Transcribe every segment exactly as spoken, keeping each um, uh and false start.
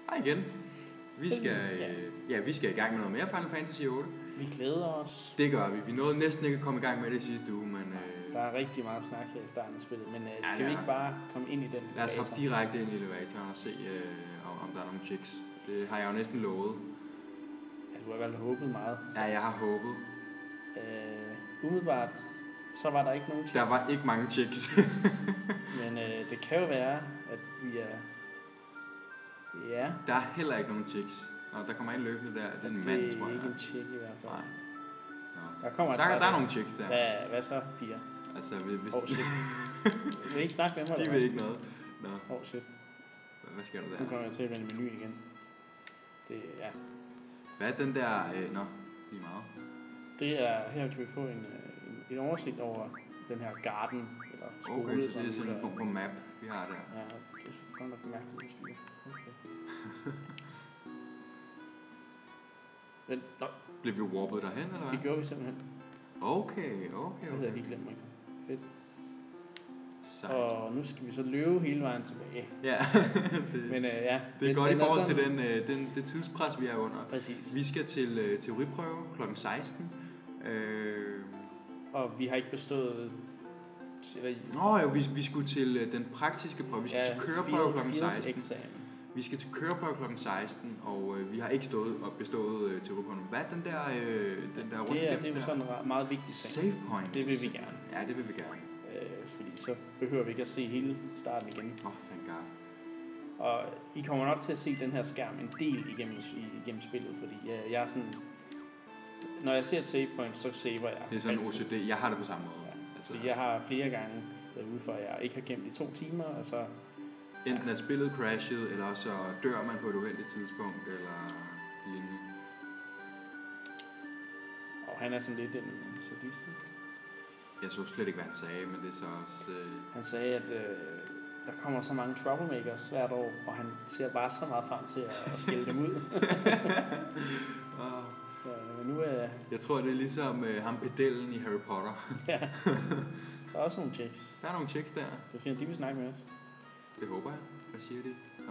Hej igen. Vi skal, ja. Øh, ja, vi skal i gang med noget mere Final Fantasy otte. Vi glæder os. Det gør vi. Vi nåede næsten ikke at komme i gang med det sidste uge, men... Øh... Der er rigtig meget snak her i starten af spillet, men øh, skal ja, vi ikke bare komme ind i den elevator? Lad os hoppe direkte ind i elevatoren og se, øh, om der er nogle chicks. Det har jeg jo næsten lovet. Ja, du har vel håbet meget. Så. Ja, jeg har håbet. Øh, umiddelbart, så var der ikke nogen chicks. Der var ikke mange chicks. men øh, det kan jo være, at vi er... Ja. Der er heller ikke nogen chicks. Nå, der kommer en løbende der. Det er en mand, tror jeg. Det er ikke en chick i hvert fald. Nej. Der, kommer der, der, der er nogle chicks der. Hvad, hvad så, piger? Altså, hvis... Oh, shit. Vi vil ikke snakke med mig, de vil ikke noget. Nå. Oh, shit. Hvad sker der der? Nu kommer jeg til at vende menuen igen. Det, ja. Hvad er den der... Øh, nå, lige meget. Det er... Her kan vi få en, en, en oversigt over den her garden, eller skole. Okay, så det er sådan en punkt på map, vi har der. Ja, det er godt nok mærkeligt udstyr. Okay. Men, nå. Blev vi warpet derhen, eller hvad? Det gjorde vi simpelthen. Okay, okay, okay. Det havde jeg lige glemt mig. Fedt. Sejt. Og nu skal vi så løbe hele vejen tilbage. Ja. det, Men øh, ja. Det er den, godt den i forhold er sådan... til den, øh, den, det tidspres, vi er under. Præcis. Vi skal til øh, teoriprøve klokken seksten. Øh... Og vi har ikke bestået... Eller... Nå jo, vi, vi skulle til øh, den praktiske prøve. Vi skal ja, til køreprøve klokken seksten. Exam. Vi skal til køreprøve klokken seksten, og øh, vi har ikke stået og bestået øh, teoriprøven. Hvad er den der, øh, den der rundt det er, det er jo sådan en meget vigtig ting. Save point. Det vil vi gerne. Ja, det vil vi gerne. Øh, fordi så behøver vi ikke at se hele starten igen. Åh, oh, thank God. Og I kommer nok til at se den her skærm en del igennem, igennem spillet, fordi jeg, jeg er sådan... Når jeg ser et save point, så saver jeg. Det er sådan en O C D. Jeg har det på samme måde. Ja. Altså, fordi jeg har flere gange været ude for, at jeg ikke har gemt i to timer, og så... Enten er spillet crashet, eller så dør man på et uheldigt tidspunkt, eller lignende. Og han er sådan lidt en sadist. Jeg så slet ikke, hvad han sagde, men det er så også... Øh... Han sagde, at øh, der kommer så mange troublemakers hvert år, og han ser bare så meget frem til at, at skælde dem ud. oh. Så, men nu er... Jeg tror, det er ligesom øh, ham pedellen i Harry Potter. Ja, der er også nogle chicks. Der er nogle chicks der. Det siger, de vil snakke med os. Det håber jeg. Hvad siger de? Kom.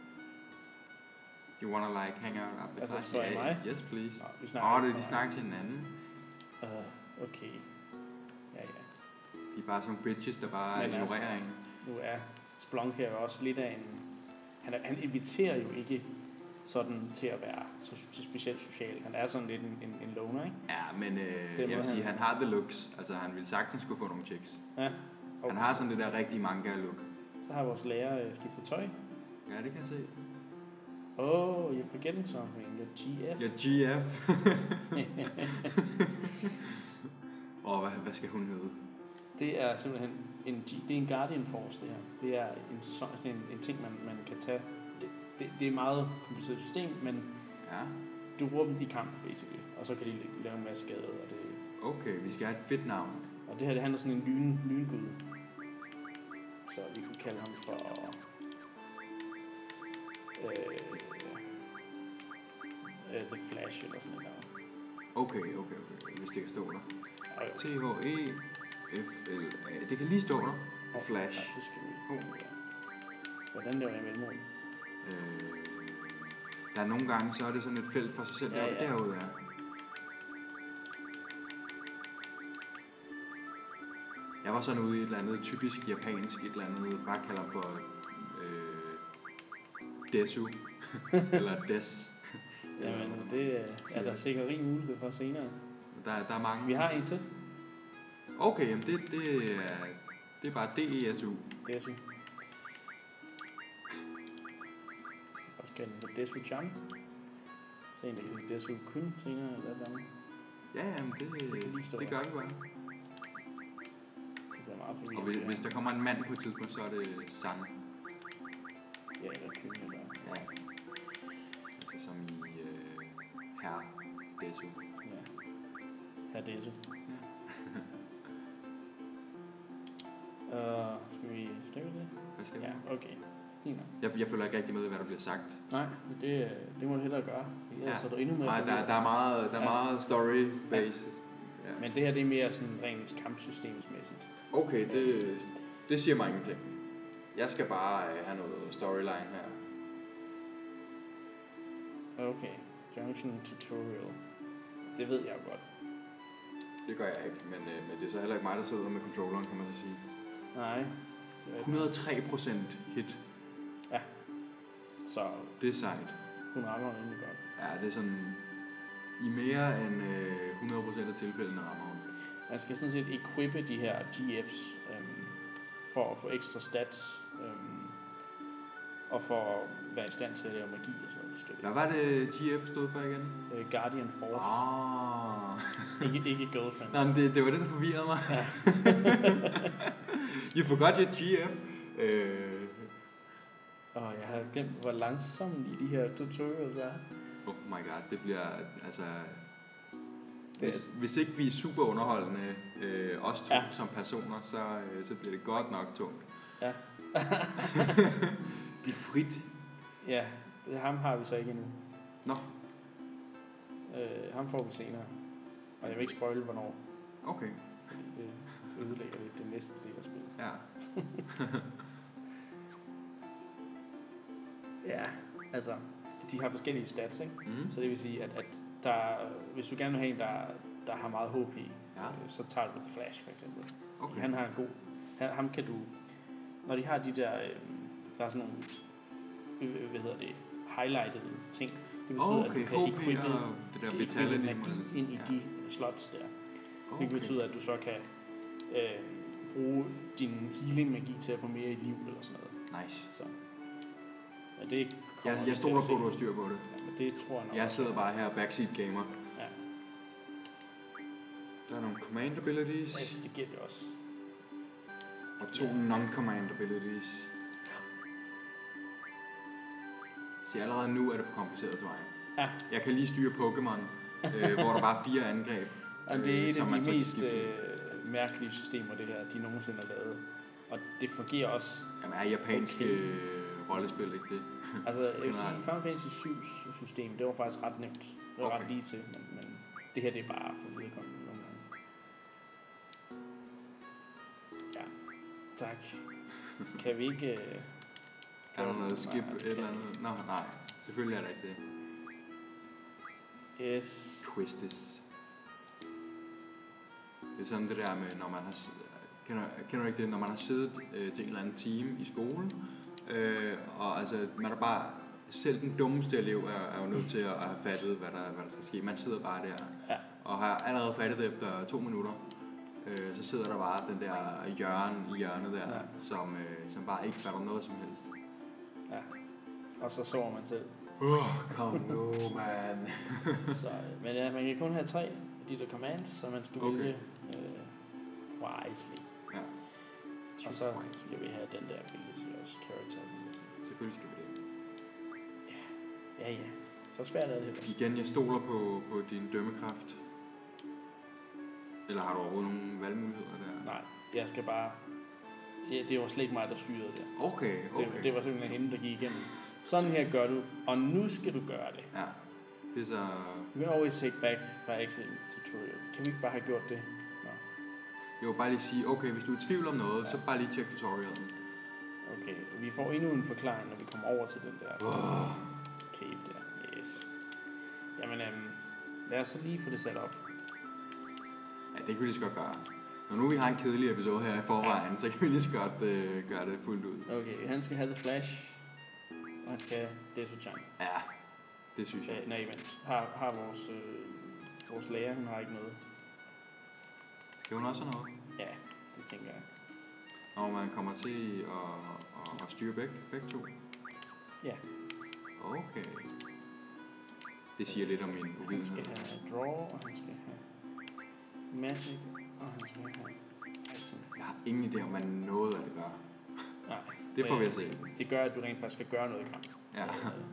You wanna like hang out after altså, class? spørger Yeah, mig? Yes, please. Nå, vi Åh, snakker oh, det, de snakker til hinanden. Uh, okay. Ja, ja. De er bare sådan nogle bitches, der bare Men ignorerer altså, en. Nu er Splunk her jo også lidt af en... Han, er, han inviterer jo ikke sådan til at være så, så specielt social. Han er sådan lidt en, en, en loner, ikke? Ja, men øh, jeg vil sige, han har the looks. Altså, han vil sagtens skulle få nogle chicks. Ja. Okay. Han har sådan det der rigtig manga-look. Så har vores lærer øh, skiftet tøj. Ja, det kan jeg se. Oh, you're forgetting something. Your G F. Your G F. Åh, oh, hvad, hvad skal hun hedde? Det er simpelthen en, det er en Guardian Force, det her. Det er en, det er en, en ting, man, man kan tage. Det, det, det er et meget kompliceret system, men ja. Du bruger dem i kamp, basically. Og så kan de lave en masse skade. Og det, okay, vi skal have et fedt navn. Og det her, det handler sådan en lyn, lyngud. Så vi kunne kalde ham for... Øh, øh, The Flash eller sådan noget. Okay, okay, okay. Hvis det kan stå der. Okay. T H E F L A. Det kan lige stå der. The Flash. Ja, det skal vi. Oh. Hvordan laver jeg mellemrum? Øh, der er nogle gange, så er det sådan et felt for sig selv. Ja, ja. Derude er. Jeg var sådan ude i et eller andet typisk japansk, et eller andet, bare kalder for øh, Desu, eller Des. Jamen, det er der sikkert rig mulighed for senere. Der, der er mange. Vi har en til. Okay, jamen det, det, er, det er bare D E S U. Desu. Og skal den på Desu-chan. Så en, der hedder Desu-kun senere, eller hvad der. Ja, jamen det, det, det gør vi bare. Og hvis, hvis der kommer en mand på et tidspunkt, så er det San. Ja, eller Kyn, eller... Ja. Altså som i øh, Herr Desu. Ja. Herr Desu. Ja. uh, skal vi skrive det? Hvad skal vi? Ja, okay. Jeg, jeg følger ikke rigtig med, hvad der bliver sagt. Nej, det, det må du hellere gøre. Ja. Altså, der er endnu mere Nej, der, der er meget, der er ja. meget story-based. Ja. Ja. Men det her, det er mere sådan rent kampsystemsmæssigt. Okay, det, det siger mig ingenting. Jeg skal bare have noget storyline her. Okay, Junction Tutorial. Det ved jeg godt. Det gør jeg ikke, men, øh, men det er så heller ikke mig, der sidder med controlleren, kan man så sige. Nej. et hundrede og tre procent hit. Ja. Så det er sejt. Hun rammer rimelig godt. Ja, det er sådan... I mere end øh, hundrede procent af tilfældene rammer hun. Man skal sådan set equippe de her G F's øhm, for at få ekstra stats. Øhm, og for at være i stand til at lave magi og sådan noget. Hvad var det G F stod for igen? Uh, Guardian Force. Oh. ikke, ikke Girlfriend. Nej, men det, det var det, der forvirrede mig. Ja. You forgot your G F. Øh... Og jeg har glemt, hvor langsomme de her tutorials er. Oh my god, det bliver altså... Hvis, hvis ikke vi er super underholdende, øh, os to ja. som personer, så, øh, så bliver det godt nok tungt. Ja. I frit. Ja, det, ham har vi så ikke endnu. Nå. Øh, ham får vi senere. Og jeg vil ikke spoile, hvornår. Okay. Det, det ødelægger lidt det næste del af spillet. Ja. Ja, altså, de har forskellige stats, ikke? Mm. Så det vil sige, at, at der, hvis du gerne vil have en, der, der har meget H P, ja. øh, så tager du The Flash for eksempel. Okay. Han har en god... Han, ham kan du... Når de har de der... Øh, der er sådan nogle... Øh, hvad hedder det? Highlighted ting. Det betyder, okay, at du kan equippe det der vitality magi ind i ja. de slots der. Okay. Det betyder, at du så kan øh, bruge din healing magi til at få mere i liv eller sådan noget. Nice. Så. Men det jeg, jeg stoler på, at du har styr på det. Ja, men det tror jeg nok. Jeg sidder bare her backseat gamer. Ja. Der er nogle command abilities. Yes, det giver det også. Og to non-command abilities. Så allerede nu er det for kompliceret til mig. Ja. Jeg kan lige styre Pokémon, øh, hvor der bare er fire angreb. Og det er et af de mest øh, mærkelige systemer, det her, de nogensinde har lavet. Og det fungerer også... Jamen er japanske okay. øh, rollespil, ikke det? Altså, jeg vil sige, Final Fantasy syv system, det var faktisk ret nemt. Det var okay. ret lige til, men, men det her, det er bare for viderekommende nogle gange. Ja, tak. Kan vi ikke... Øh, er der noget skip nej, et eller andet? Nå, nej. Selvfølgelig er der ikke det. Yes. Quistes. Det er sådan det der med, når man har... Kender, kender du ikke det? Når man har siddet øh, til en eller anden time i skolen, øh, og altså, man er bare... Selv den dummeste elev er, er jo nødt til at have fattet, hvad der, hvad der skal ske. Man sidder bare der, ja. og har allerede fattet det efter to minutter. Øh, så sidder der bare den der hjørne i hjørnet der, ja. som, øh, som bare ikke fatter noget som helst. Ja, og så sover man selv. Uh, kom nu, man. så, men ja, man kan kun have tre af de der commands, så man skal okay. vælge øh, wisely. Ja. Og så skal vi have den der ability også, character ability. Selvfølgelig skal vi det. Ja, ja. Så svært er det. Igen, jeg stoler på, på din dømmekraft. Eller har du overhovedet nogle valgmuligheder der? Nej, jeg skal bare... Ja, det var slet ikke mig, der styrede det. Okay, okay. Det, det var simpelthen hende, der gik igennem. Sådan her gør du, og nu skal du gøre det. Ja, det er så... You can always take back by exit tutorial. Kan vi ikke bare have gjort det? Nå. Jeg vil bare lige sige, okay, hvis du er i tvivl om noget, ja. så bare lige tjek tutorialen. Okay, vi får endnu en forklaring, når vi kommer over til den der... Oh. Cave der, yes. Jamen, øhm, lad os så lige få det sat op. Ja, det kan vi lige så godt gøre. Når nu vi har en kedelig episode her i forvejen, ja. så kan vi lige så godt øh, gøre det fuldt ud. Okay, han skal have The Flash, og han skal have Desu-chan. Ja, det synes jeg. Øh, nej, vent. Har, har vores, øh, vores lærer, hun har ikke noget. Skal hun også have noget? Ja, det tænker jeg. Når man kommer til at, at, at styre begge, begge to? Ja. Okay. Det siger lidt om min uvidenhed. Han skal have draw, og han skal have magic, og han skal have action. Jeg har ingen idé om, hvad noget af det gør. Nej. Det får vi at se. Det gør, at du rent faktisk skal gøre noget i kamp. Ja.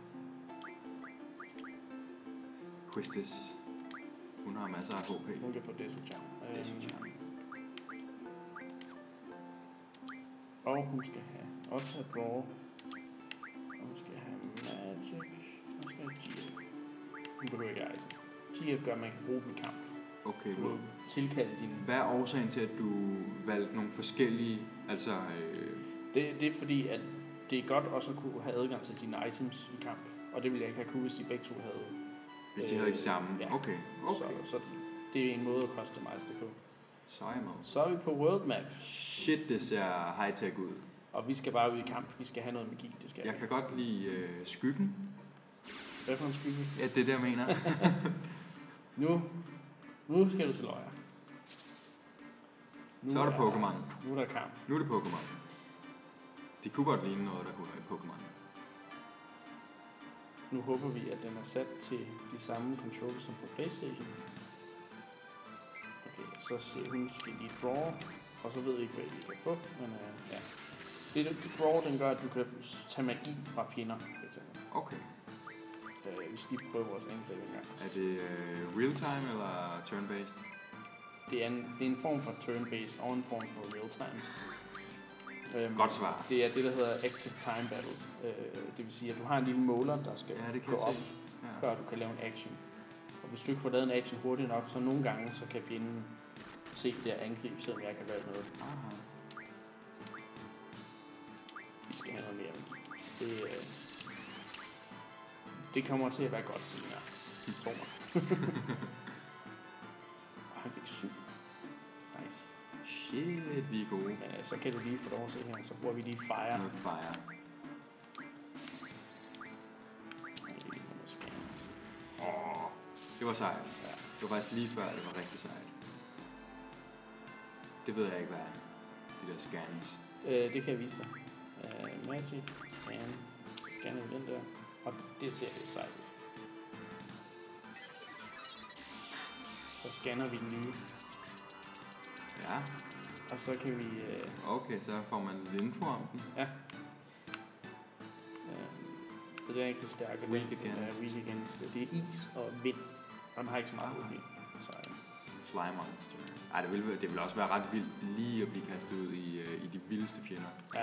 Quistis. Hun har masser af H P. Hun kan få Desu-chan. Desu-chan. Og hun skal have, også have draw. Og hun skal have magic. Hun skal have G F. Nu kan du ikke eje G F gør, at man kan bruge dem i kamp. Okay, du wow. Tilkalde din... Hvad er årsagen til, at du valgte nogle forskellige... Altså... Øh... Det, det er fordi, at det er godt også at kunne have adgang til dine items i kamp. Og det ville jeg ikke have kunne, hvis de begge to havde. Hvis de øh, havde de samme? Ja. Okay. okay. Så, så det er en måde at customize det på. Sejt. Så er vi på World Map. Shit, det ser high-tech ud. Og vi skal bare ud i kamp. Vi skal have noget magi. Det skal jeg vi. kan godt lide øh, skyggen. Hvad for en skygge? Ja, det er det, jeg mener. nu, nu skal du til løjer. Nu Så er der Pokémon. Nu er der kamp. Nu er det Pokémon. Det kunne godt ligne noget, der kunne være i Pokémon. Nu håber vi, at den er sat til de samme controls som på PlayStation. Okay, så ser hun skal lige draw, og så ved vi ikke, hvad vi kan få, men uh, ja. Det, det draw, den gør, at du kan tage magi fra fjender, for eksempel. Okay. Uh, vi skal lige prøve vores angreb en gang. Er det uh, real-time eller turn-based? Det er, en, det er en form for turn-based og en form for real-time. Um, Godt svar. Det er det, der hedder Active Time Battle. Uh, det vil sige, at du har en lille måler, der skal ja, gå op, ja. før du kan lave en action. Og hvis du ikke får lavet en action hurtigt nok, så nogle gange så kan fjenden se det der angreb, selvom jeg kan gøre noget. Aha. Vi skal have noget mere magi. Det, øh, det kommer til at være godt senere. Tror mig. Og han fik syv. Nice. Shit, vi er gode. Men øh, så kan du lige få lov at se her, så bruger vi lige fire. Noget fire. Åh, oh, det var sejt. Ja. Det var faktisk lige før, det var rigtig sejt. Det ved jeg ikke, hvad er. De der scans. Øh, det kan jeg vise dig. Uh, magic, scan. Så scanner vi den der. Og det ser lidt sejt ud. Så scanner vi den nye. Ja. Og så kan vi... Uh... Okay, så får man lidt info om den. Ja. Uh, så det er ikke så stærkt. Weak against. Uh, weak against. Det er is og vind. Og den har ikke så meget ah. Så, uh... Fly monster. Ej, det vil, det vil også være ret vildt lige at blive kastet ud i, uh, i de vildeste fjender. Ja.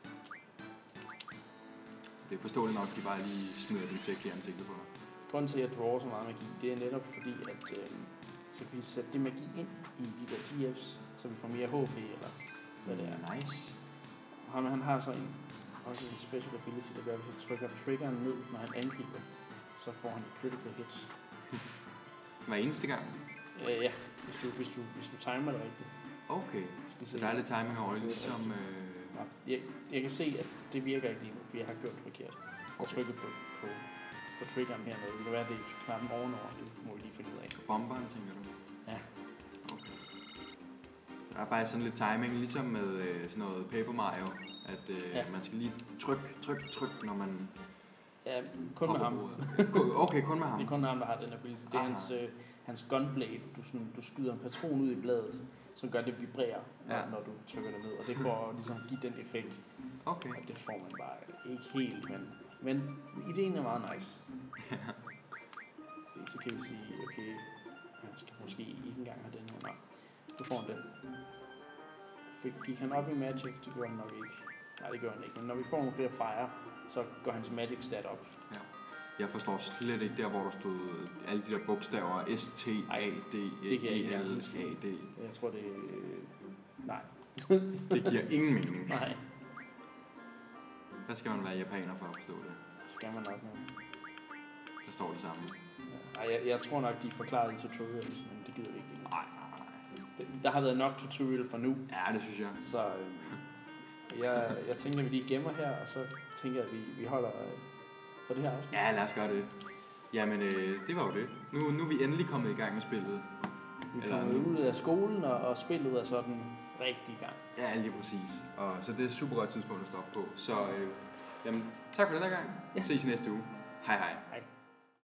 Det er forståeligt nok, at de bare lige smider den tæk i ansigtet på dig. Grunden til, at jeg drawer så meget magi, det er netop fordi, at øh, så kan vi sætte det magi ind i de der T F's, så vi får mere H P, eller hvad det er. Nice. Og han, han har så en, også en special ability, der gør, at hvis jeg trykker triggeren ned, når han angriber, så får han et critical hit. Hver eneste gang? Øh, ja, hvis du, hvis, du, hvis du timer det rigtigt. Okay, så der er lidt timing over det, ligesom... Øh... Jeg, jeg kan se, at det virker ikke lige nu, fordi jeg har gjort det forkert. Og trykket på, på, på triggeren hernede. Det kan være, at det er knappen ovenover. Det må vi lige finde ud af. Bomberen, tænker du? Ja. Okay. Så der er faktisk sådan lidt timing, ligesom med øh, sådan noget Paper Mario. At øh, ja. man skal lige trykke, trykke, trykke, når man... Ja, kun med ham. Okay, kun med ham. Det er kun ham, der har den ability. Det er hans, øh, hans gunblade. Du, sådan, du skyder en patron ud i bladet, som gør det vibrerer, ja. når, når du trykker det ned. Og det får ligesom give den effekt. Okay. Og det får man bare ikke helt, men, men ideen er meget nice. Ja. Så kan vi sige, okay, han skal måske ikke engang have den her. Nej, så får han den. Fik, gik han op i Magic? Det gjorde han nok ikke. Nej, det gør han ikke. Men når vi får nogle flere fire, så går hans Magic stat op. Ja. Jeg forstår slet ikke der, hvor der stod alle de der bogstaver. S, T, A, D, E, L, A, D. Jeg tror, det er... Nej. Det giver ingen mening. Nej. Hvad skal man være japaner for at forstå det? Det skal man nok, men... Der står det samme. Ja. Ej, jeg, jeg tror nok, de forklarede i tutorials, men det gider vi ikke. Nej, nej, nej. Der har været nok tutorial for nu. Ja, det synes jeg. Så øh, jeg, jeg tænker, at vi lige gemmer her, og så tænker jeg, at vi, vi holder øh, for det her afsnit. Ja, lad os gøre det. Jamen, øh, det var jo det. Nu, nu er vi endelig kommet i gang med spillet. Vi er kommet ud af skolen, og, og spillet er sådan rigtig i gang. Ja, lige præcis. Og så det er et super godt tidspunkt at stoppe på. Så øh, jamen, tak for den her gang. Ja. Ses i næste uge. Hej hej. Hej.